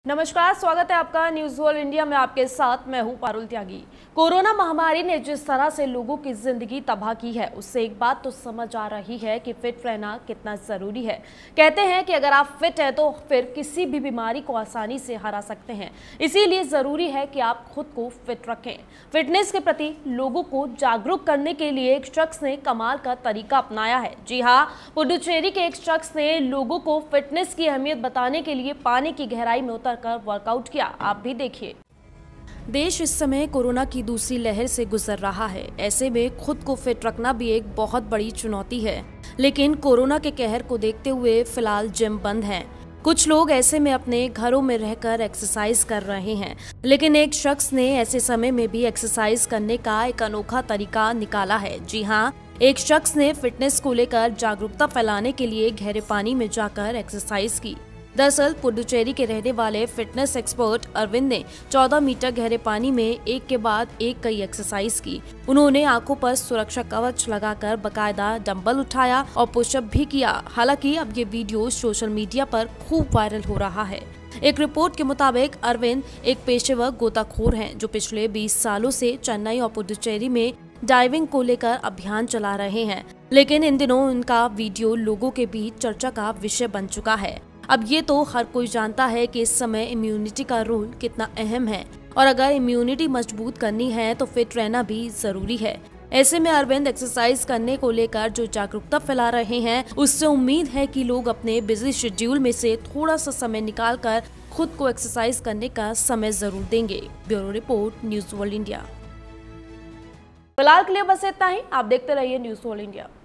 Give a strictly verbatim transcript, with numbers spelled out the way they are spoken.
नमस्कार, स्वागत है आपका न्यूज वर्ल्ड इंडिया में। आपके साथ मैं हूं पारुल त्यागी। कोरोना महामारी ने जिस तरह से लोगों की जिंदगी तबाह की है, उससे एक बात तो समझ आ रही है कि फिट रहना कितना जरूरी है। कहते हैं कि अगर आप फिट हैं तो फिर किसी भी बीमारी को आसानी से हरा सकते हैं। इसीलिए जरूरी है कि आप खुद को फिट रखें। फिटनेस के प्रति लोगों को जागरूक करने के लिए एक शख्स ने कमाल का तरीका अपनाया है। जी हाँ, पुडुचेरी के एक शख्स ने लोगों को फिटनेस की अहमियत बताने के लिए पानी की गहराई में उतर कर वर्कआउट किया। आप भी देखिए। देश इस समय कोरोना की दूसरी लहर से गुजर रहा है। ऐसे में खुद को फिट रखना भी एक बहुत बड़ी चुनौती है। लेकिन कोरोना के कहर को देखते हुए फिलहाल जिम बंद हैं। कुछ लोग ऐसे में अपने घरों में रहकर एक्सरसाइज कर रहे हैं, लेकिन एक शख्स ने ऐसे समय में भी एक्सरसाइज करने का एक अनोखा तरीका निकाला है। जी हाँ, एक शख्स ने फिटनेस को लेकर जागरूकता फैलाने के लिए गहरे पानी में जाकर एक्सरसाइज की। दरअसल पुडुचेरी के रहने वाले फिटनेस एक्सपर्ट अरविंद ने चौदह मीटर गहरे पानी में एक के बाद एक कई एक्सरसाइज की। उन्होंने आंखों पर सुरक्षा कवच लगाकर बकायदा डंबल उठाया और पुशअप भी किया। हालांकि अब ये वीडियो सोशल मीडिया पर खूब वायरल हो रहा है। एक रिपोर्ट के मुताबिक अरविंद एक पेशेवर गोताखोर हैं जो पिछले बीस सालों से चेन्नई और पुडुचेरी में डाइविंग को लेकर अभियान चला रहे हैं। लेकिन इन दिनों उनका वीडियो लोगों के बीच चर्चा का विषय बन चुका है। अब ये तो हर कोई जानता है कि इस समय इम्यूनिटी का रोल कितना अहम है, और अगर इम्यूनिटी मजबूत करनी है तो फिट रहना भी जरूरी है। ऐसे में अरविंद एक्सरसाइज करने को लेकर जो जागरूकता फैला रहे हैं, उससे उम्मीद है कि लोग अपने बिजी शेड्यूल में से थोड़ा सा समय निकालकर खुद को एक्सरसाइज करने का समय जरूर देंगे। Bureau report, news world India. फिलहाल के लिए बस इतना ही। आप देखते रहिए न्यूज वर्ल्ड इंडिया।